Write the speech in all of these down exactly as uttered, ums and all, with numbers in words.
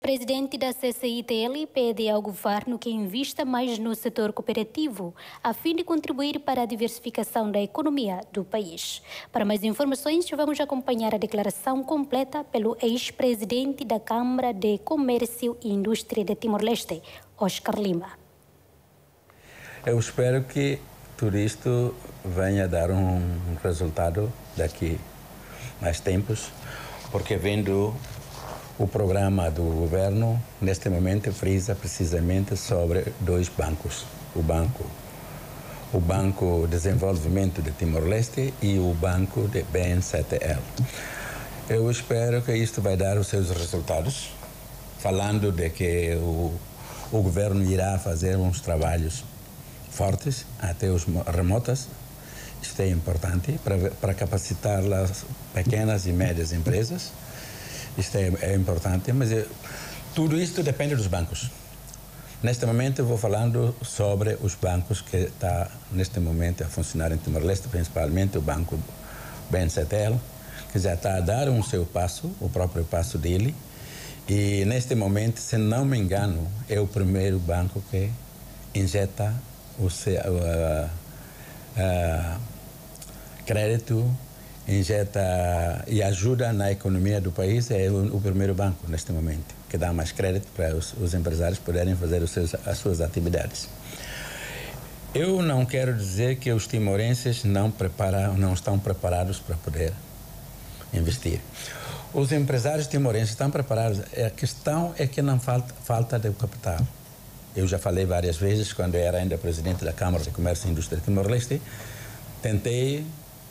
Presidente da C C I T L pede ao governo que invista mais no setor cooperativo, a fim de contribuir para a diversificação da economia do país. Para mais informações, vamos acompanhar a declaração completa pelo ex-presidente da Câmara de Comércio e Indústria de Timor-Leste, Oscar Lima. Eu espero que tudo isto venha a dar um resultado daqui mais tempos, porque vendo o programa do governo, neste momento, frisa precisamente sobre dois bancos. O Banco, o Banco de Desenvolvimento de Timor-Leste e o Banco de B N C T L. Eu espero que isto vai dar os seus resultados, falando de que o, o governo irá fazer uns trabalhos fortes, até os remotas. Isto é importante para, para capacitar as pequenas e médias empresas. Isto é, é importante, mas é, tudo isto depende dos bancos. Neste momento eu vou falando sobre os bancos que estão neste momento a funcionar em Timor-Leste, principalmente o Banco B N C T L, que já está a dar um seu passo, o próprio passo dele, e neste momento, se não me engano, é o primeiro banco que injeta o seu, uh, uh, crédito, injeta e ajuda na economia do país. É o, o primeiro banco neste momento que dá mais crédito para os, os empresários poderem fazer os seus, as suas atividades. Eu não quero dizer que os timorenses não, prepara, não estão preparados para poder investir. Os empresários timorenses estão preparados. A questão é que não falta, falta de capital. Eu já falei várias vezes, quando eu era ainda presidente da Câmara de Comércio e Indústria de Timor-Leste, tentei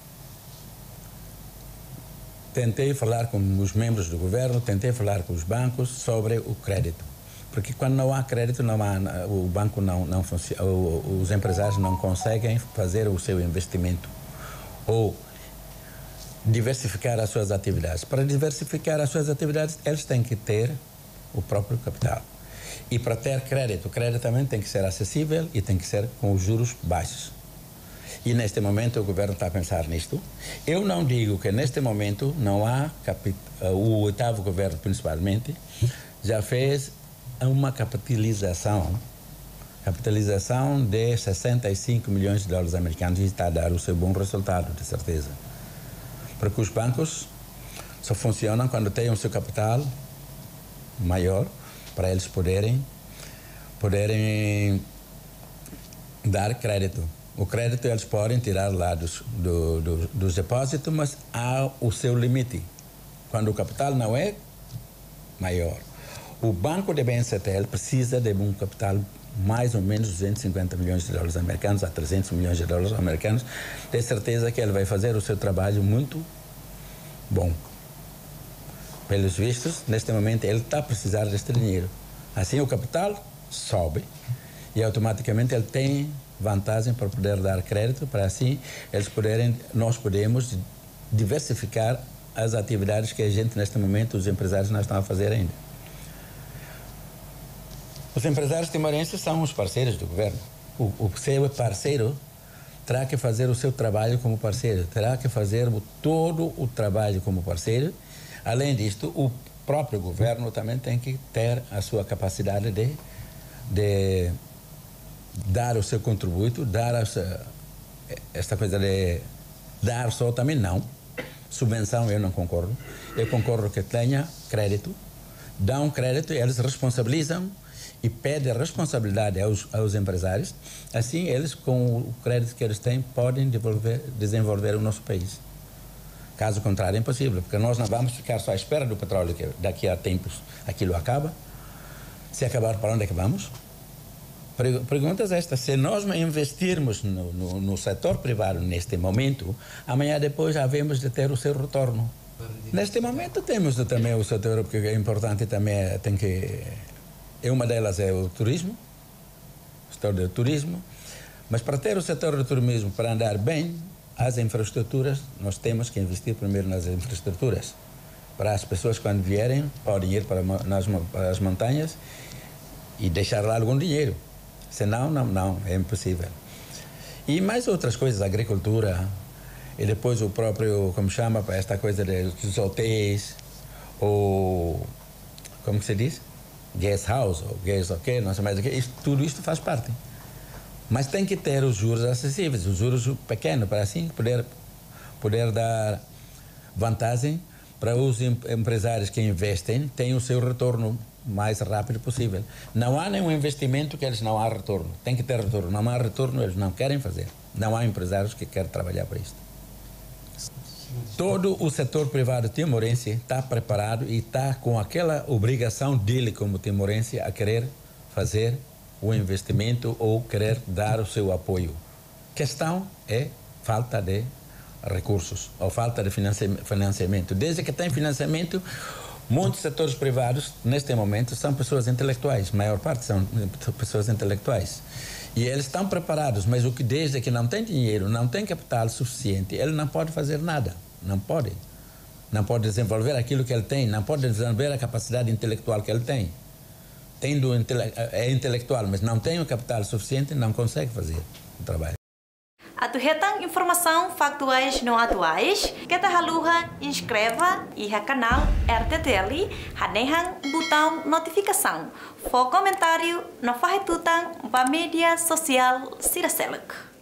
Tentei falar com os membros do governo, tentei falar com os bancos sobre o crédito. Porque quando não há crédito, não há, o banco não, não funciona, os empresários não conseguem fazer o seu investimento ou diversificar as suas atividades. Para diversificar as suas atividades, eles têm que ter o próprio capital. E para ter crédito, o crédito também tem que ser acessível e tem que ser com os juros baixos. E neste momento o governo está a pensar nisto. Eu não digo que neste momento não há, o oitavo governo principalmente, já fez uma capitalização, capitalização de sessenta e cinco milhões de dólares americanos e está a dar o seu bom resultado, de certeza. Porque os bancos só funcionam quando têm o seu capital maior para eles poderem, poderem dar crédito. O crédito eles podem tirar lá dos, do, do, dos depósitos, mas há o seu limite. Quando o capital não é maior. O banco de B N C T L precisa de um capital mais ou menos duzentos e cinquenta milhões de dólares americanos a trezentos milhões de dólares americanos. Tenho certeza que ele vai fazer o seu trabalho muito bom. Pelos vistos, neste momento ele está a precisar deste dinheiro. Assim o capital sobe e automaticamente ele tem vantagem para poder dar crédito, para assim eles poderem, nós podemos diversificar as atividades que a gente neste momento, os empresários não estão a fazer ainda. Os empresários timorenses são os parceiros do governo. O, o seu parceiro terá que fazer o seu trabalho como parceiro, terá que fazer o, todo o trabalho como parceiro. Além disto, o próprio governo também tem que ter a sua capacidade de, de dar o seu contributo, dar essa, esta coisa de dar só também não. Subvenção eu não concordo. Eu concordo que tenha crédito, dão crédito e eles responsabilizam e pedem responsabilidade aos, aos empresários. Assim, eles, com o crédito que eles têm, podem desenvolver, desenvolver o nosso país. Caso contrário, é impossível, porque nós não vamos ficar só à espera do petróleo, que daqui a tempos aquilo acaba. Se acabar, para onde é que vamos? Perguntas estas, se nós investirmos no, no, no setor privado neste momento, amanhã depois havemos de ter o seu retorno. Neste momento temos também o setor, porque é importante também, tem que, é uma delas é o turismo, o setor do turismo, mas para ter o setor do turismo, para andar bem, as infraestruturas, nós temos que investir primeiro nas infraestruturas. Para as pessoas quando vierem, podem ir para, nas, para as montanhas e deixar lá algum dinheiro. Senão, não, não, é impossível. E mais outras coisas, agricultura, e depois o próprio, como chama, para esta coisa dos hotéis, ou, como se diz? guest house ou guest o quê, não sei mais o quê, isto, tudo isto faz parte. Mas tem que ter os juros acessíveis, os juros pequenos, para assim poder, poder dar vantagem para os empresários que investem, tenham o seu retorno mais rápido possível. Não há nenhum investimento que eles não há retorno. Tem que ter retorno. Não há retorno, eles não querem fazer. Não há empresários que querem trabalhar para isto. Todo o setor privado timorense está preparado e está com aquela obrigação dele como timorense a querer fazer o investimento ou querer dar o seu apoio. A questão é falta de recursos ou falta de financiamento. Desde que tem financiamento, muitos setores privados, neste momento, são pessoas intelectuais. A maior parte são pessoas intelectuais. E eles estão preparados, mas o que desde que não tem dinheiro, não tem capital suficiente, ele não pode fazer nada. Não pode. Não pode desenvolver aquilo que ele tem, não pode desenvolver a capacidade intelectual que ele tem. Tendo, é intelectual, mas não tem o capital suficiente, não consegue fazer o trabalho. Atuhetan informação factuais não atuais, que ta haluha inscreva e ha canal R T T L, hanehan botão notificação. For comentário, não faz tutan ba mídia social Siraseluk.